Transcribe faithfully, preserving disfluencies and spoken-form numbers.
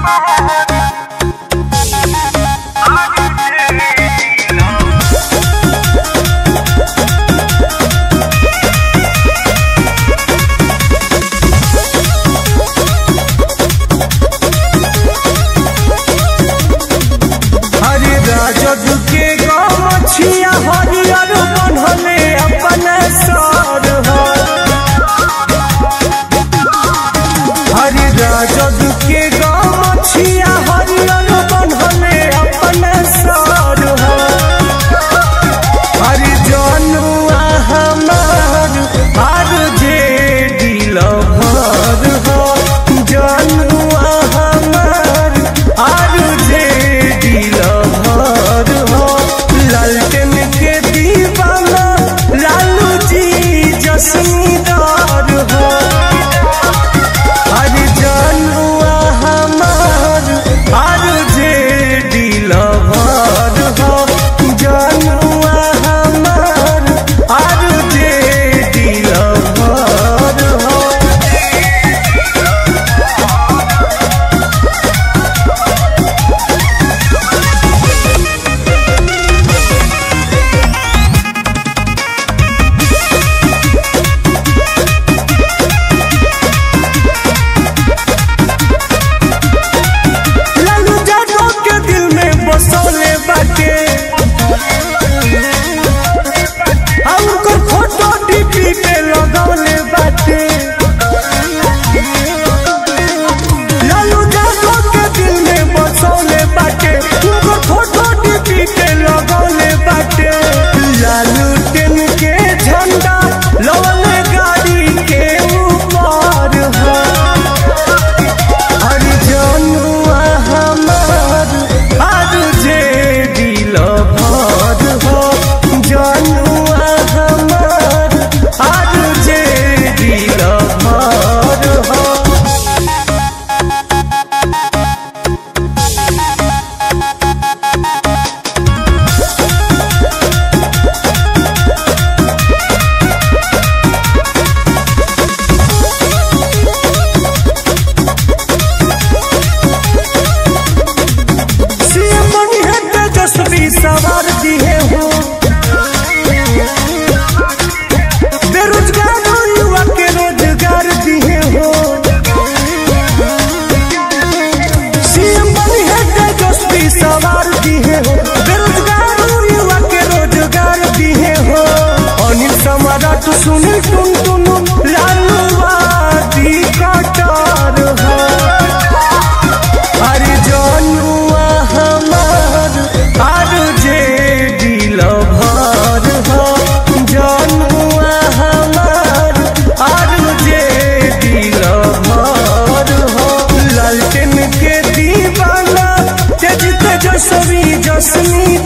सवार दिए हो बेरोजगार युवा के रोजगार दिए हो सीएम बनी है तेजस्वी सवार दिए हो बेरोजगार युवा के रोजगार दिए हो अनिल सम्राट सुनील टुन टुन लालू वादी कटार हो अरे जनुआ हमार आर जे दिल भर हो जनुआ हमार आर जे दिल भर हो लालटेन के दीवाना तेज तेजस्वी जसनी